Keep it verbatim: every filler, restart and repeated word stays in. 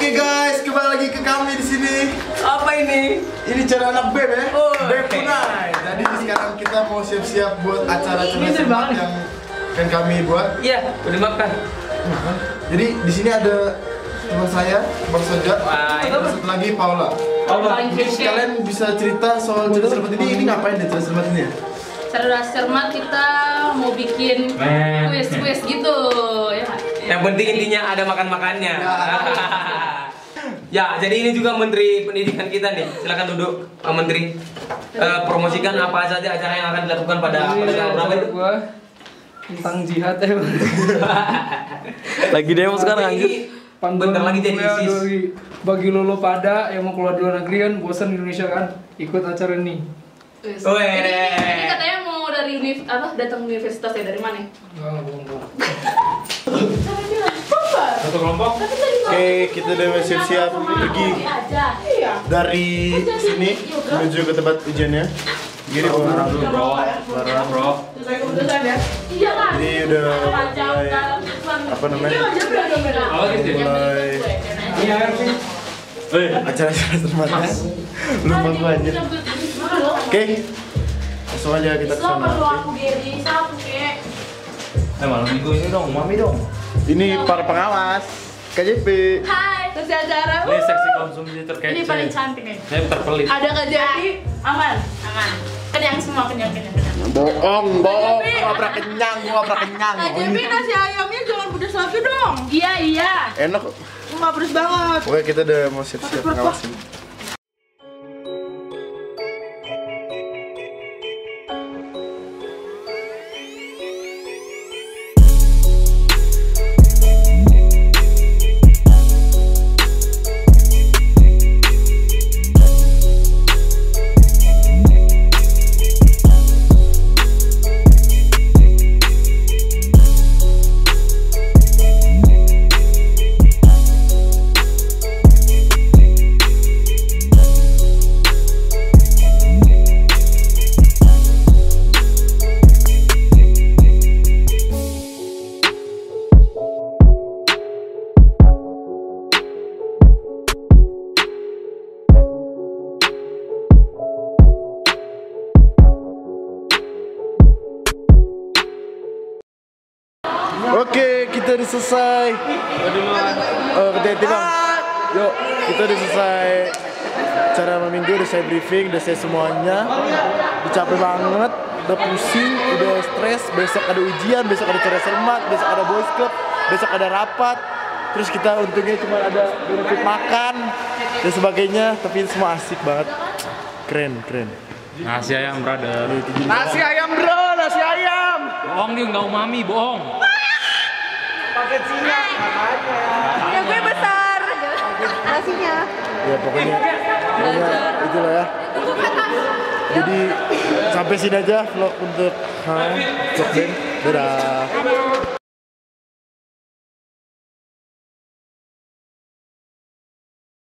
Oke guys, kembali lagi ke kami di sini. Apa ini? Ini cara anak beb ya. Oh, Beb Punai. Jadi sekarang kita mau siap-siap buat acara-acara semat yang kan kami buat. Iya, udah makan. Jadi di sini ada teman saya, Bang Soja. Wah, Ada satu lagi Paula. Paula. Mungkin kalian bisa cerita soal cerita semat ini. Ini ngapain deh cerita semat ini ya? Cerdas cermat kita mau bikin kuis-kuis gitu ya. Yang penting intinya ada makan-makannya. Ya, jadi ini juga Menteri Pendidikan kita nih. Silakan duduk, Pak Menteri. Eh, promosikan apa saja acara yang akan dilakukan pada pada tanggal berapa itu? Gua tentang jihad ya. Lagi demo sekarang anjir. Panduan Bentar lagi jadi kuliah ISIS. bagi, bagi lolo pada yang mau keluar di luar negeri kan bosan di Indonesia kan ikut acara ini. Weh. Ini, ini katanya mau dari univ apa datang universitas ya, dari mana? Enggak, bohong bohong. Satu kelompok. Oke, kita udah siap-siap pergi dari sini menuju ke tempat ujiannya. Gini bro. Bro, bro. Iya kan? Jadi udah mulai apa namanya? Mulai Iya sih. acara-acara sematnya. Lupa gua anjir. Oke. Langsung aja kita ke sana. oke? Eh, malam minggu ini dong, mami dong. Ini para pengawas K J P. Hai, terus acara. Ini seksi konsumsi terkait. Ini paling cantik nih. Saya terpelit. Ada Kak Jadi, aman, aman. Kenyang semua, kenyang, kenyang, kenyang. Bohong, bohong. Gua nggak pernah kenyang, gua nggak pernah kenyang. Kak Jepi, nasi ayamnya jangan pedas lagi dong. Iya, iya. Enak. Nggak pedas banget. Oke, kita udah mau siap-siap ngawasin. Oke, kita udah selesai. Oh, hati-hati bang. Yuk, kita udah selesai. Cara malam minggu udah saya briefing, udah saya semuanya. Udah capek banget, udah pusing, udah stres. Besok ada ujian, besok ada cara sermat, besok ada boys club, besok ada rapat. Terus kita untungnya cuma ada benefit makan dan sebagainya. Tapi semua asik banget. Keren, keren. Nasi ayam brother. Nasi ayam bro, nasi ayam. Bohong nih, nggak umami, bohong. Pakai Cina makanya. Ya gue besar. Nasinya. Ya pokoknya, pokoknya itulah ya. Jadi sampai sini aja vlog untuk ha, vlog band. Dadah.